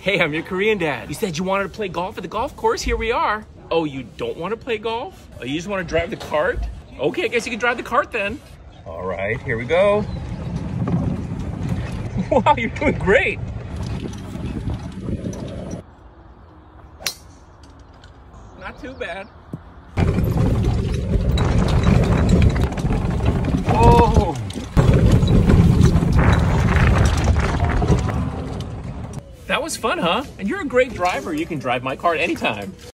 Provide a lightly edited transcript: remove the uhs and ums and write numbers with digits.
Hey, I'm your Korean dad. You said you wanted to play golf at the golf course. Here we are. Oh, you don't want to play golf? Oh, you just want to drive the cart? Okay, I guess you can drive the cart then. All right, here we go. Wow, you're doing great. Not too bad. Oh. That was fun, huh? And you're a great driver. You can drive my cart anytime.